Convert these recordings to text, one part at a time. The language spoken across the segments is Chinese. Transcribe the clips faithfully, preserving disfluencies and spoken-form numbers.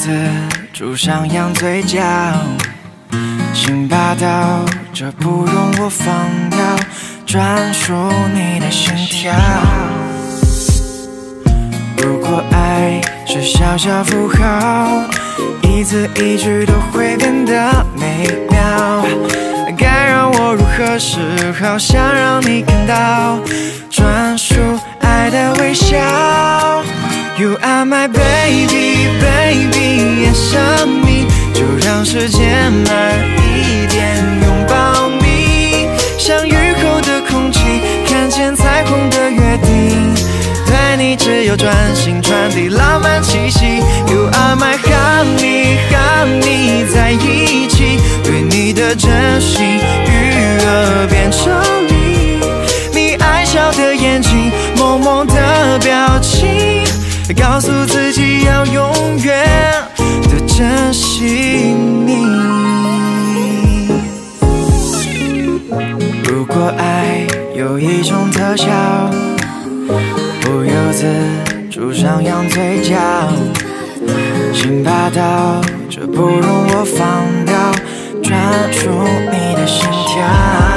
自主上扬嘴角，心霸道，这不容我放掉，专属你的心跳。如果爱是小小符号，一字一句都会变得美妙。该让我如何是好？想让你看到专属爱的微笑。You are my baby, baby, yes I'm me。就让时间慢一点拥抱你，像雨后的空气，看见彩虹的约定。对你只有专心传递浪漫气息。You are my honey, honey， 在一起，对你的真心与耳边抽离。你爱笑的眼睛，萌萌的表情，告诉自己要永远的珍惜你。如果爱有一种特效，不由自主上扬嘴角，心霸道，这不容我放掉，专属你的心跳。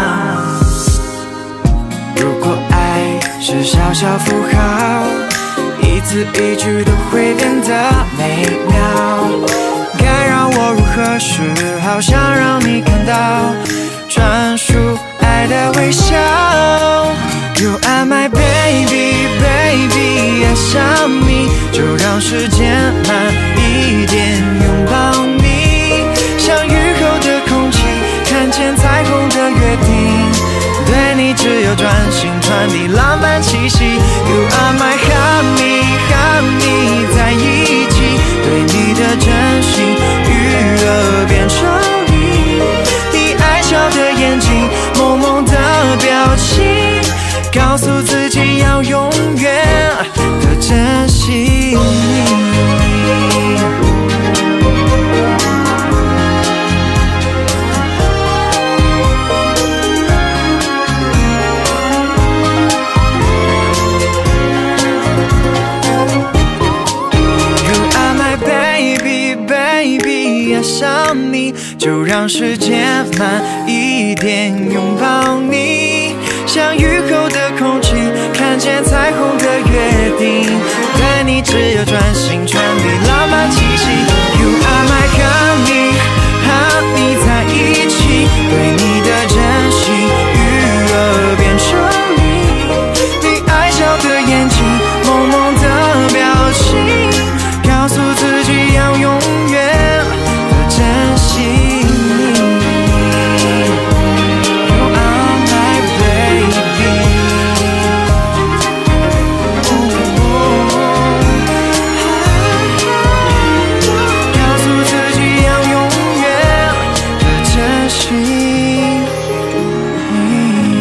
如果爱是小小符号，一字一句都会变得美妙。该让我如何是好？想让你看到专属爱的微笑。You are my baby, baby, yes I'm me。就让时间慢一点拥抱你，像雨后的空气，看见彩虹的约定。对你只有专心传递浪漫气息。You are my honey, honey， 在一起，对你的真心与耳边抽离。你爱笑的眼睛，萌萌的表情，告诉自己要永远的珍惜你。想你，就让时间慢一点拥抱你，像雨后的空气，看见彩虹的约定。对你只有专心传递浪漫气息。You are my honey, honey， 在一起，对你的真心与耳边抽离。你爱笑的眼睛，萌萌的表情，告诉自己要永远珍惜你。 You are my baby， 告诉自己要永远的珍惜你。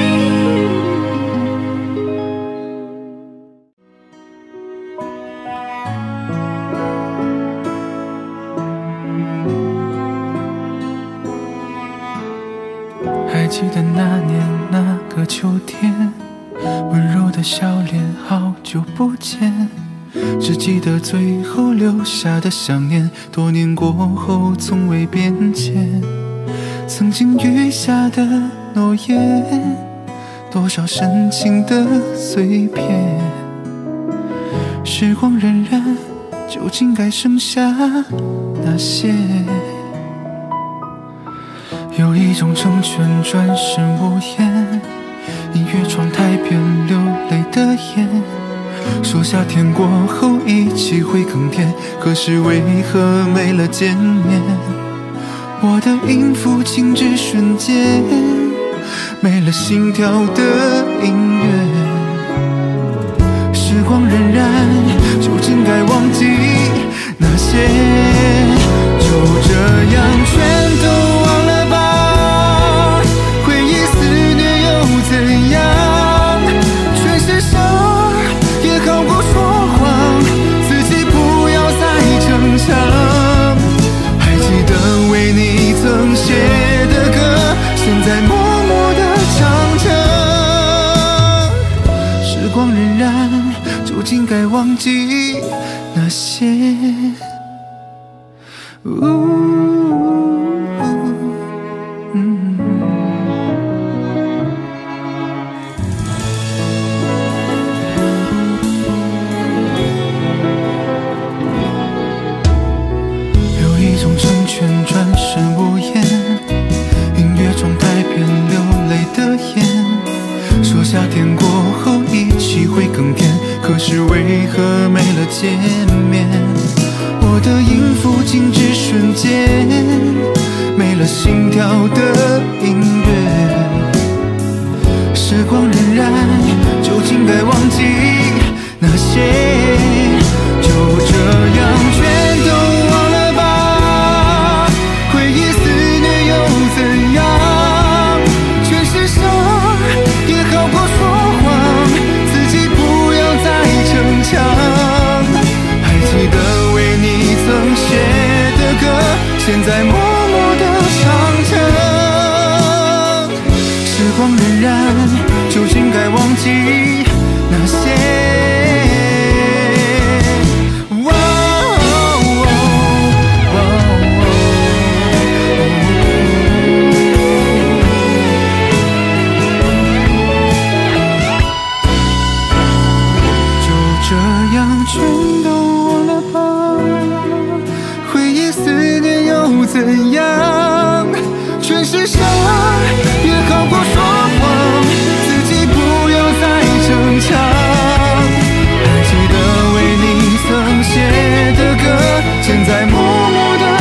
还记得那年那个秋天，温柔的笑脸，好久不见。只记得最后留下的想念，多年过后从未变迁。曾经许下的诺言，多少深情的碎片。时光荏苒，究竟该剩下哪些？有一种成全转身无言，音乐窗台边流泪的眼，说夏天过后一起会更甜，可是为何没了见面？我的音符静止瞬间，没了心跳的音乐。时光荏苒，究竟该忘记那些？就这样全都忘了吧，回忆肆虐又怎样？全是伤，也好过说谎，自己不要再逞强。还记得为你曾写的歌，现在默默地唱着。时光荏苒，究竟该忘记那些？ 有一种成全转身无言，音乐中带遍流泪的眼，说夏天过后一起会更甜，可是为何没了见面？我的音符静止瞬间，没了心跳的音乐。时光荏苒，究竟该忘记那些？就这样全都忘了吧，回忆肆虐又怎样？全是伤，也好过说谎，自己不要再逞强。还记得为你曾写的歌，现在默默地唱着。时光荏苒，究竟该忘记那些？全都忘了吧，回忆思念又怎样？全是伤，也好过说谎，自己不要再逞强。还记得为你曾写的歌，现在默默地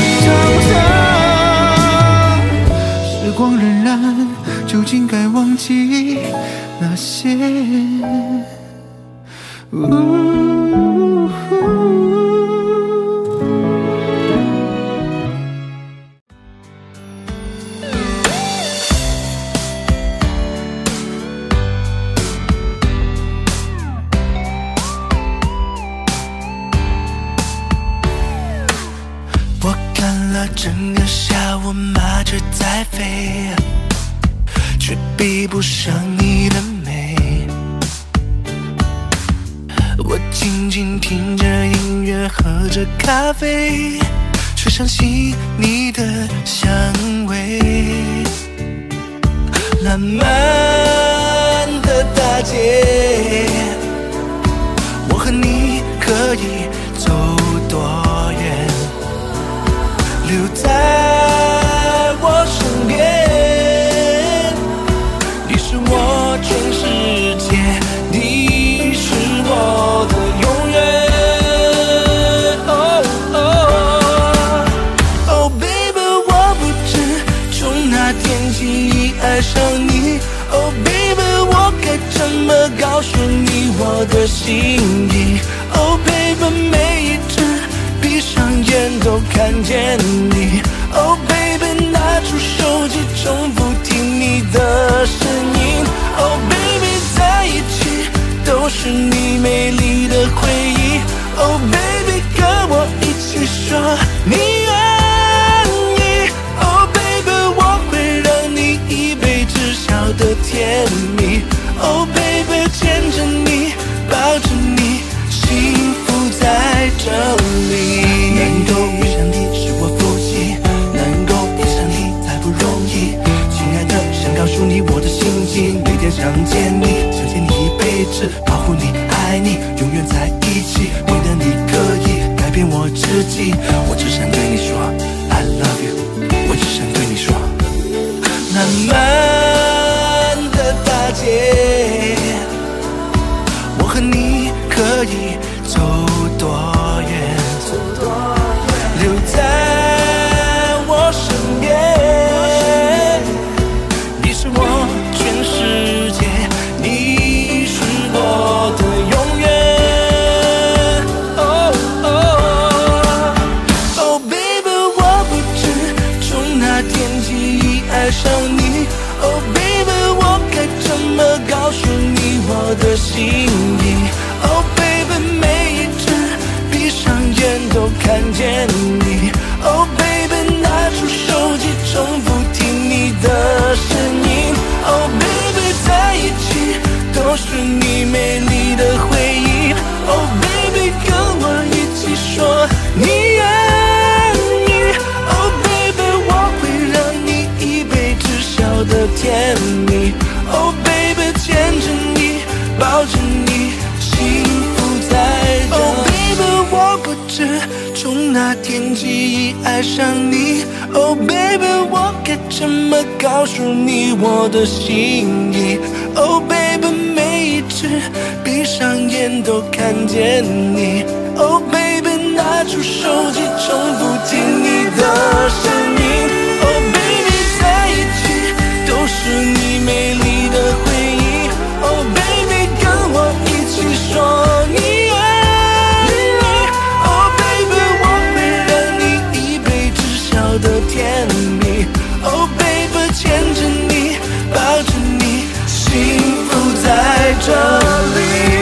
唱着。时光荏苒，究竟该忘记那些？ 我看了整个下午，麻雀在飞，却比不上你的美。我静静听着音乐，喝着咖啡，却想起你的香味。烂漫的大街，我和你可以走多远？留在我身边，你是我全世界，你是我的永远。Oh oh oh baby， 我不知从哪天起爱上你。Oh baby， 我该怎么告诉你我的心意 ？Oh baby， 每一次闭上眼都看见你 ，Oh baby， 拿出手机重复听你的声音 ，Oh baby， 在一起都是你美丽的回忆 ，Oh baby， 跟我一起说你愿意 ，Oh baby， 我会让你一辈子笑得甜蜜 ，Oh baby， 牵着你，抱着你。幸福在这里，能够遇上你是我福气，能够遇上你才不容易。亲爱的，想告诉你我的心情，每天想见你，想见你一辈子，保护你，爱你，永远在一起。为了你可以改变我自己，我只想对你说 I love you， 我只想对你说。烂漫的大街，我和你可以走多远？留在我身边，你是我全世界，你是我的永远。Oh oh oh 年纪已爱上你。Oh baby， 我该怎么告诉你我的心意 ？Oh baby， 每一次闭上眼都看见你。Oh baby， 拿出手机重复听你的声音。Oh baby， 在一起都是你美丽的回忆。Oh baby， 跟我一起说你爱你。Oh baby， 我会让你一辈子笑得甜蜜。Oh baby， 牵着你，抱着你，幸福在这里。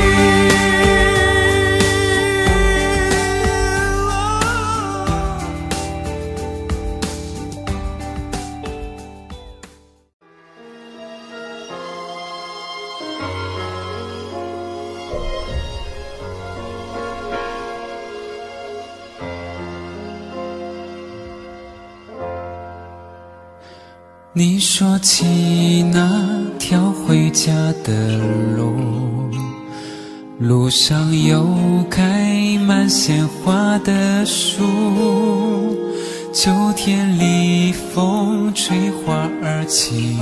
你说起那条回家的路，路上有开满鲜花的树，秋天里风吹花儿轻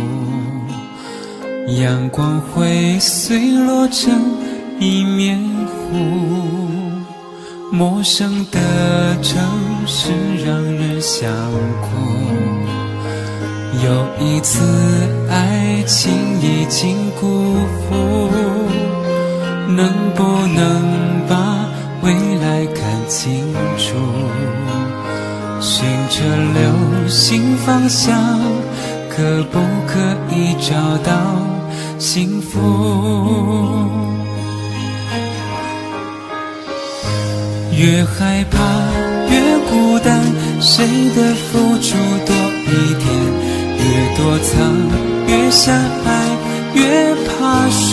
舞，阳光会碎落成一面湖。陌生的城市让人想哭，有一次爱情已经辜负，能不能把未来看清楚？循着流星方向，可不可以找到幸福？越害怕越孤单，谁的付出多一点？越躲藏越相爱，越怕输，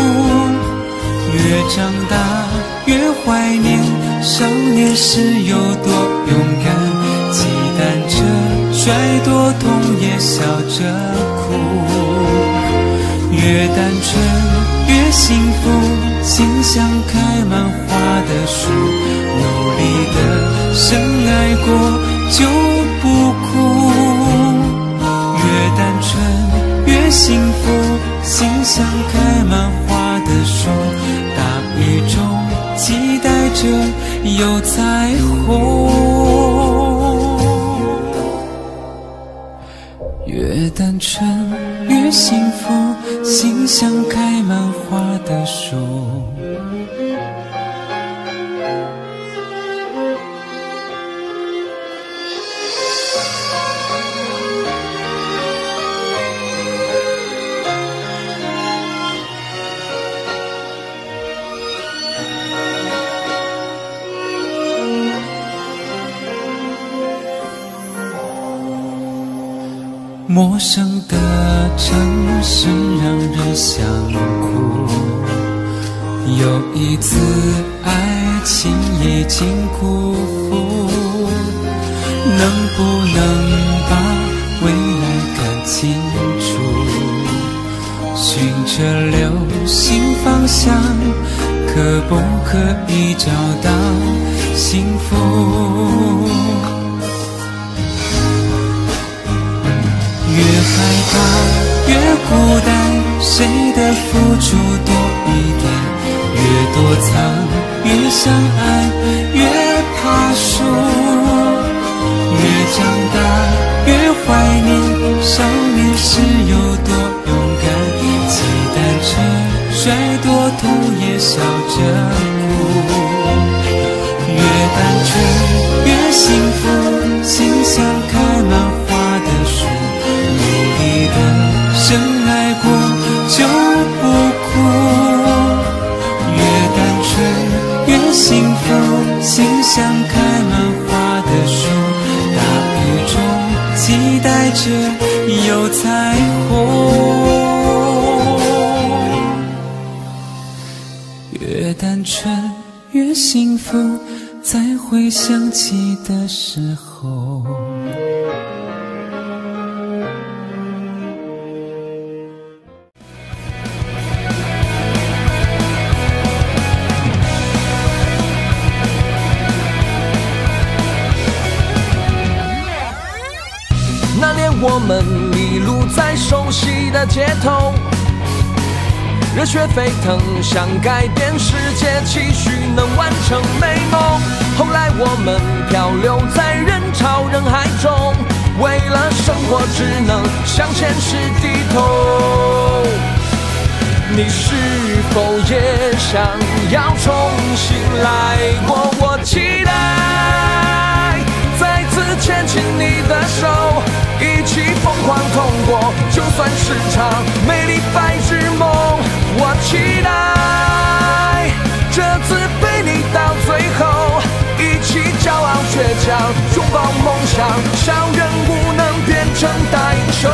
越长大越怀念少年时有多勇敢，骑单车摔多痛也笑着哭。越单纯越幸福，心像开满花的树，努力的深爱过就不哭。越单纯越幸福，心像开满花的树，大雨中期待着有彩虹。越单纯越幸福，心像开满花的树。陌生的城市让人想哭，有一次爱情已经辜负，能不能把未来看清楚？循着流星方向，可不可以找到幸福？越害怕越孤单，谁的付出多一点？越躲藏越相爱，越怕输。越长大越怀念少年时有多勇敢，骑单车摔多痛也笑着哭。越单纯越幸福，心像开满花的树，努力的深爱过就不哭。越单纯越幸福，心像开满花的树，大雨中期待着有彩虹。越单纯越幸福，在回想起的时候。 我们迷路在熟悉的街头，热血沸腾，想改变世界，期许能完成美梦。后来我们漂流在人潮人海中，为了生活只能向现实低头。你是否也想要重新来过？我期待再次牵起你的手，一起疯狂通过，就算是场美丽白日梦。我期待这次陪你到最后，一起骄傲倔强，拥抱梦想，小人物能变成大英雄。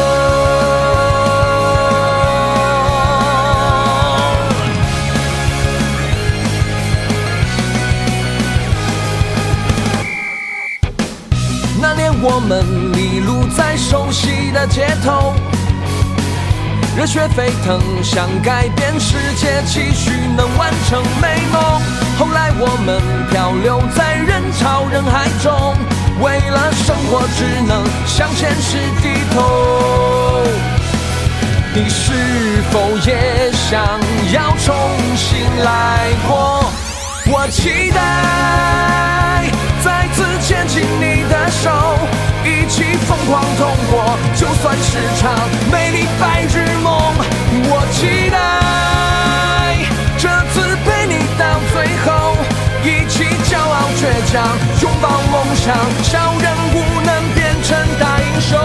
那年我们迷路在熟悉的街头，热血沸腾，想改变世界，期许能完成美梦。后来我们漂流在人潮人海中，为了生活只能向现实低头。你是否也想要重新来过？我期待再次牵起你的手，一起疯狂通过，就算是场美丽白日梦。我期待这次陪你到最后，一起骄傲倔强，拥抱梦想，小人物能变成大英雄。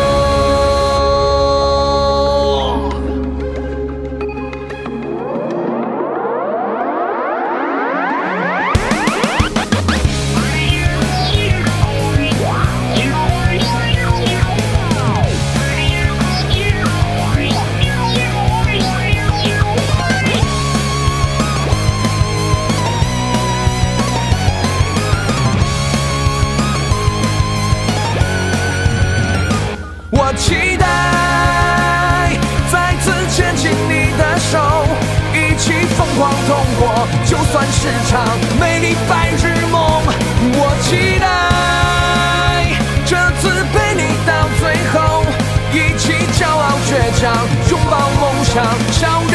我期待再次牵起你的手，一起疯狂通过，就算是场美丽白日梦。我期待这次陪你到最后，一起骄傲倔强，拥抱梦想，小